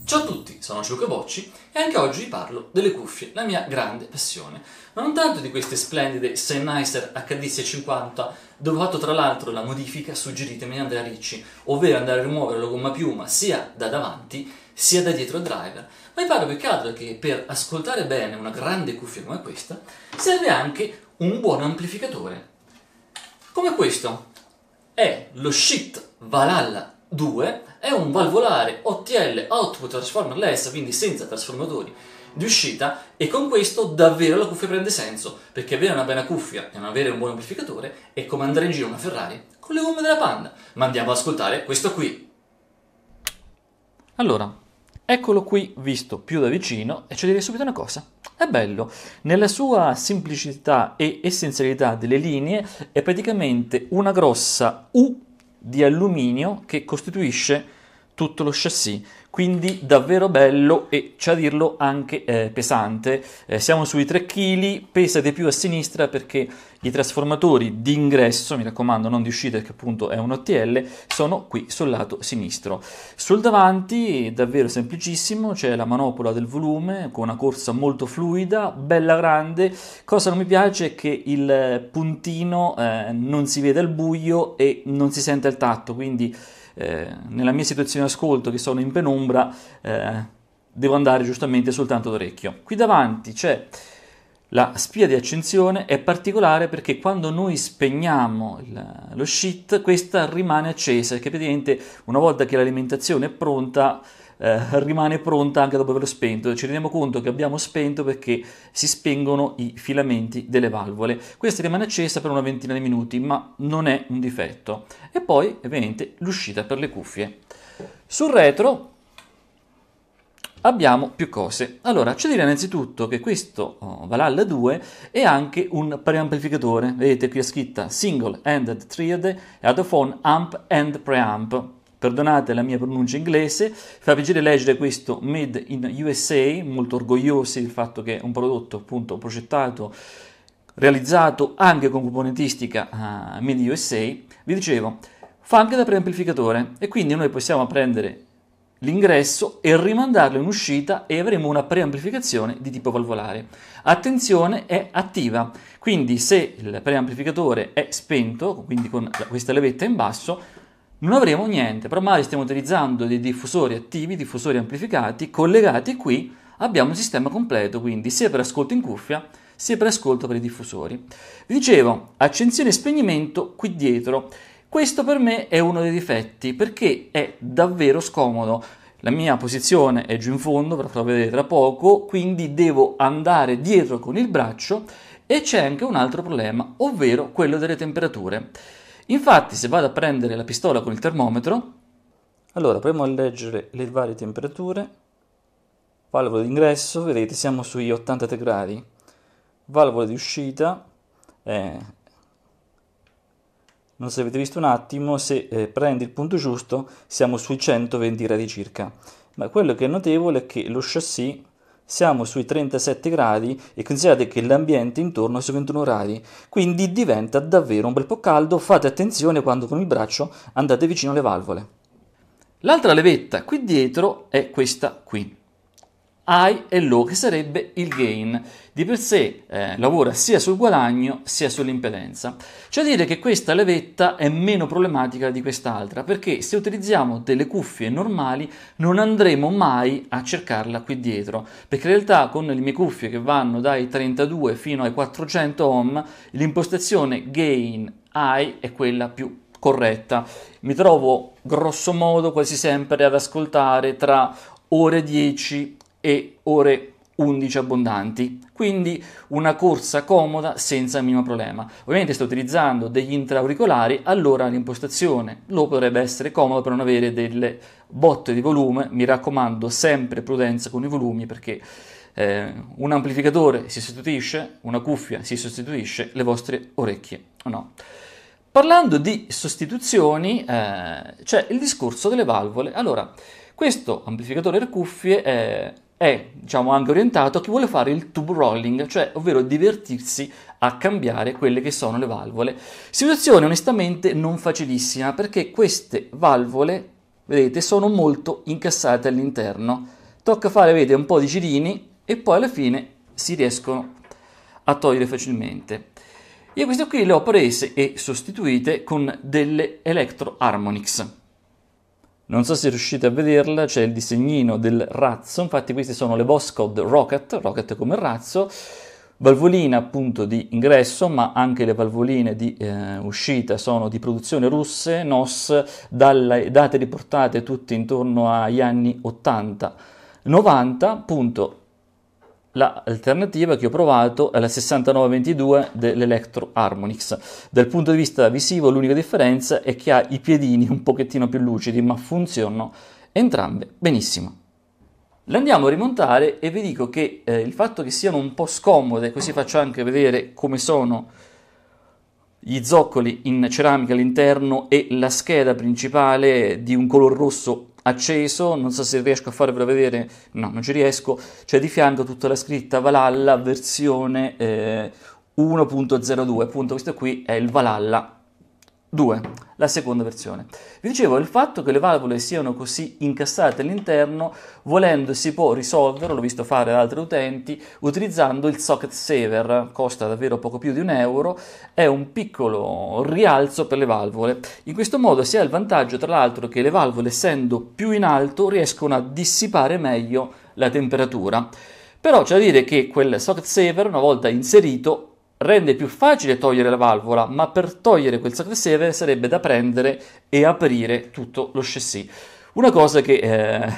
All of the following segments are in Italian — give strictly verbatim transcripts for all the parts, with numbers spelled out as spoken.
Ciao a tutti, sono Luca Bocci e anche oggi vi parlo delle cuffie, la mia grande passione. Ma non tanto di queste splendide Sennheiser H D seicentocinquanta, dove ho fatto tra l'altro la modifica suggeritami da Andrea Ricci, ovvero andare a rimuovere la gomma piuma sia da davanti sia da dietro il driver. Ma vi parlo più che altro che per ascoltare bene una grande cuffia come questa serve anche un buon amplificatore. Come questo è lo Schiit Valhalla due, è un valvolare O T L Output Transformerless, quindi senza trasformatori di uscita, e con questo davvero la cuffia prende senso, perché avere una bella cuffia e non avere un buon amplificatore è come andare in giro una Ferrari con le gomme della Panda. Ma andiamo ad ascoltare questo qui. Allora, eccolo qui visto più da vicino e c'è da dire subito una cosa. È bello, nella sua semplicità e essenzialità delle linee è praticamente una grossa U di alluminio che costituisce tutto lo chassis, quindi davvero bello e, c'è a dirlo, anche eh, pesante. Eh, siamo sui tre chili, pesa di più a sinistra perché i trasformatori di ingresso, mi raccomando non di uscita perché appunto è un O T L, sono qui sul lato sinistro. Sul davanti davvero semplicissimo, c'è la manopola del volume con una corsa molto fluida, bella grande. Cosa non mi piace è che il puntino eh, non si vede al buio e non si sente al tatto, quindi eh, nella mia situazione di ascolto che sono in penombra eh, devo andare giustamente soltanto d'orecchio. Qui davanti c'è la spia di accensione, è particolare perché quando noi spegniamo il, lo Schiit questa rimane accesa, perché praticamente una volta che l'alimentazione è pronta eh, rimane pronta anche dopo averlo spento. Ci rendiamo conto che abbiamo spento perché si spengono i filamenti delle valvole. Questa rimane accesa per una ventina di minuti, ma non è un difetto. E poi ovviamente l'uscita per le cuffie. Sul retro abbiamo più cose. Allora, c'è da dire innanzitutto che questo oh, Valhalla due è anche un preamplificatore. Vedete qui è scritta Single Ended Triad Headphone Amp and Preamp. Perdonate la mia pronuncia inglese, fa piacere leggere questo Made in U S A, molto orgogliosi del fatto che è un prodotto appunto progettato, realizzato anche con componentistica uh, Made in U S A. Vi dicevo, fa anche da preamplificatore e quindi noi possiamo prendere l'ingresso e rimandarlo in uscita e avremo una preamplificazione di tipo valvolare. Attenzione, è attiva, quindi se il preamplificatore è spento, quindi con questa levetta in basso, non avremo niente, però magari stiamo utilizzando dei diffusori attivi, diffusori amplificati, collegati qui abbiamo un sistema completo, quindi sia per ascolto in cuffia, sia per ascolto per i diffusori. Vi dicevo, accensione e spegnimento qui dietro. Questo per me è uno dei difetti, perché è davvero scomodo. La mia posizione è giù in fondo, ve la farò vedere tra poco, quindi devo andare dietro con il braccio e c'è anche un altro problema, ovvero quello delle temperature. Infatti, se vado a prendere la pistola con il termometro, allora proviamo a leggere le varie temperature. Valvola d'ingresso, vedete, siamo sui ottantatré gradi. Valvola di uscita, eh, non so se avete visto un attimo, se eh, prendi il punto giusto siamo sui centoventi gradi circa. Ma quello che è notevole è che lo chassis siamo sui trentasette gradi e considerate che l'ambiente intorno è su ventuno gradi, quindi diventa davvero un bel po' caldo. Fate attenzione quando con il braccio andate vicino alle valvole. L'altra levetta qui dietro è questa qui, high e low, che sarebbe il gain. Di per sé eh, lavora sia sul guadagno sia sull'impedenza. C'è da dire che questa levetta è meno problematica di quest'altra, perché se utilizziamo delle cuffie normali non andremo mai a cercarla qui dietro, perché in realtà con le mie cuffie che vanno dai trentadue fino ai quattrocento ohm l'impostazione gain high è quella più corretta. Mi trovo grosso modo quasi sempre ad ascoltare tra ore dieci e ore undici abbondanti, quindi una corsa comoda senza il minimo problema. Ovviamente sto utilizzando degli intraauricolari, allora l'impostazione lo potrebbe essere comodo per non avere delle botte di volume. Mi raccomando, sempre prudenza con i volumi, perché eh, un amplificatore si sostituisce, una cuffia si sostituisce, le vostre orecchie no. Parlando di sostituzioni, eh, c'è il discorso delle valvole. Allora, questo amplificatore per cuffie è è diciamo anche orientato a chi vuole fare il tube rolling, cioè ovvero divertirsi a cambiare quelle che sono le valvole. Situazione onestamente non facilissima, perché queste valvole, vedete, sono molto incassate all'interno. tocca fare, vedete, un po' di girini e poi alla fine si riescono a togliere facilmente. Io queste qui le ho prese e sostituite con delle Electro Harmonix. Non so se riuscite a vederla, c'è il disegnino del razzo, infatti queste sono le Voskhod Rocket, Rocket come il razzo, valvolina appunto di ingresso, ma anche le valvoline di eh, uscita sono di produzione russe, N O S, dalle date riportate tutte intorno agli anni ottanta novanta, appunto. L'alternativa che ho provato è la sessantanove ventidue dell'Electro Harmonix. Dal punto di vista visivo l'unica differenza è che ha i piedini un pochettino più lucidi, ma funzionano entrambe benissimo. Le andiamo a rimontare e vi dico che eh, il fatto che siano un po' scomode, così faccio anche vedere come sono gli zoccoli in ceramica all'interno e la scheda principale di un color rosso acceso, non so se riesco a farvelo vedere, no, non ci riesco, c'è di fianco tutta la scritta Valhalla versione eh, uno punto zero due, appunto questo qui è il Valhalla due, la seconda versione. Vi dicevo, il fatto che le valvole siano così incastrate all'interno, volendo si può risolvere, l'ho visto fare da altri utenti, utilizzando il socket saver, costa davvero poco più di un euro, è un piccolo rialzo per le valvole. In questo modo si ha il vantaggio, tra l'altro, che le valvole, essendo più in alto, riescono a dissipare meglio la temperatura. Però c'è da dire che quel socket saver, una volta inserito, rende più facile togliere la valvola, ma per togliere quel socket saver sarebbe da prendere e aprire tutto lo chassis. Una cosa che eh,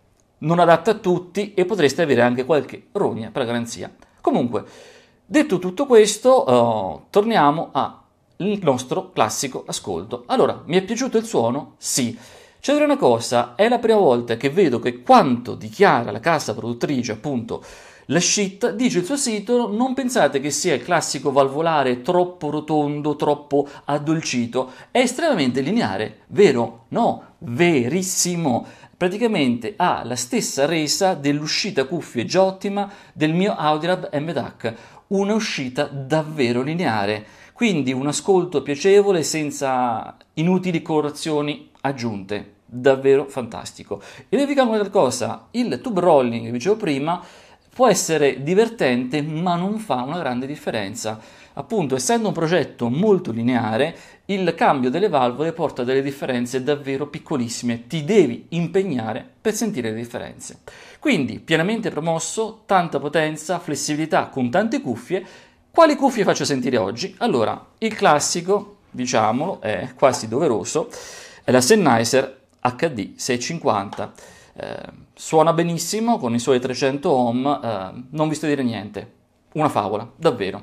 non adatta a tutti e potreste avere anche qualche rogna per la garanzia. Comunque, detto tutto questo, uh, torniamo al nostro classico ascolto. Allora, mi è piaciuto il suono? Sì. C'è da dire una cosa, è la prima volta che vedo che quanto dichiara la casa produttrice, appunto, la Schiit, dice il suo sito, non pensate che sia il classico valvolare troppo rotondo, troppo addolcito, è estremamente lineare, vero? No, verissimo, praticamente ha la stessa resa dell'uscita cuffie già ottima del mio Audiolab M D A C, una uscita davvero lineare, quindi un ascolto piacevole senza inutili colorazioni aggiunte, davvero fantastico. E vi dico un'altra cosa, il tube rolling che vi dicevo prima può essere divertente ma non fa una grande differenza. Appunto, essendo un progetto molto lineare, il cambio delle valvole porta a delle differenze davvero piccolissime, ti devi impegnare per sentire le differenze. Quindi, pienamente promosso, tanta potenza, flessibilità con tante cuffie. Quali cuffie faccio sentire oggi? Allora, il classico, diciamolo, è quasi doveroso, è la Sennheiser H D seicentocinquanta. Eh, suona benissimo con i suoi trecento ohm, eh, non vi sto a dire niente, una favola, davvero.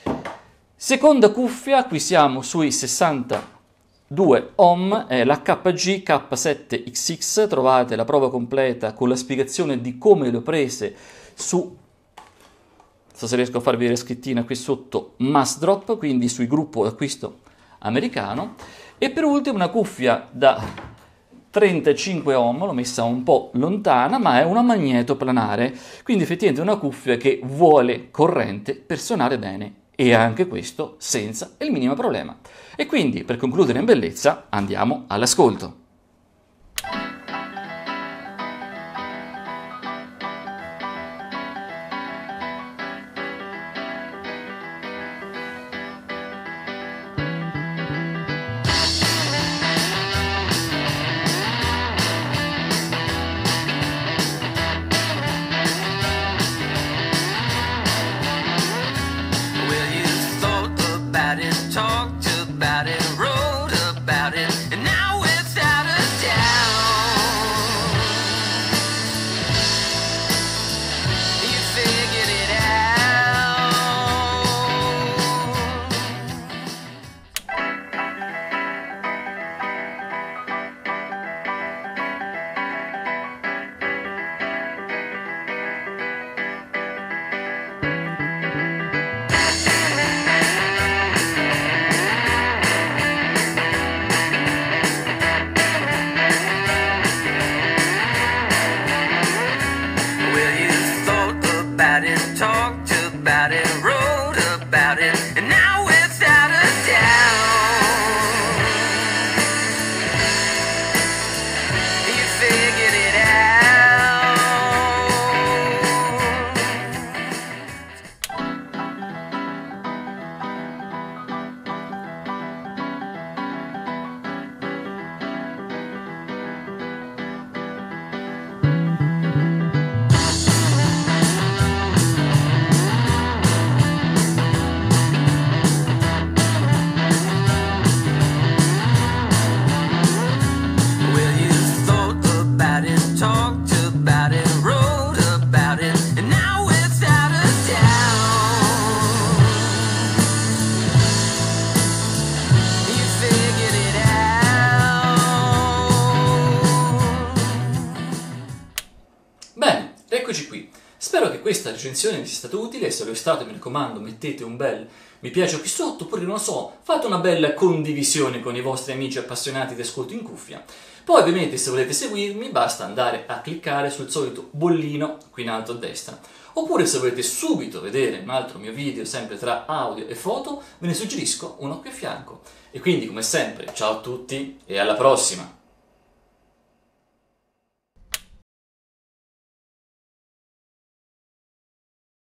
Seconda cuffia, qui siamo sui sessantadue ohm, è la K G K sette X X, trovate la prova completa con la spiegazione di come le ho prese su, non so se riesco a farvi vedere scrittina qui sotto, Massdrop, quindi sui gruppo d'acquisto americano. E per ultimo una cuffia da trentacinque ohm, l'ho messa un po' lontana, ma è una magnetoplanare, quindi effettivamente è una cuffia che vuole corrente per suonare bene, e anche questo senza il minimo problema. E quindi, per concludere in bellezza, andiamo all'ascolto. questa recensione vi sia stata utile, se lo è stato mi raccomando mettete un bel mi piace qui sotto, oppure non so, fate una bella condivisione con i vostri amici appassionati di ascolto in cuffia. Poi ovviamente se volete seguirmi basta andare a cliccare sul solito bollino qui in alto a destra. Oppure se volete subito vedere un altro mio video sempre tra audio e foto, ve ne suggerisco uno qui a fianco. E quindi come sempre ciao a tutti e alla prossima!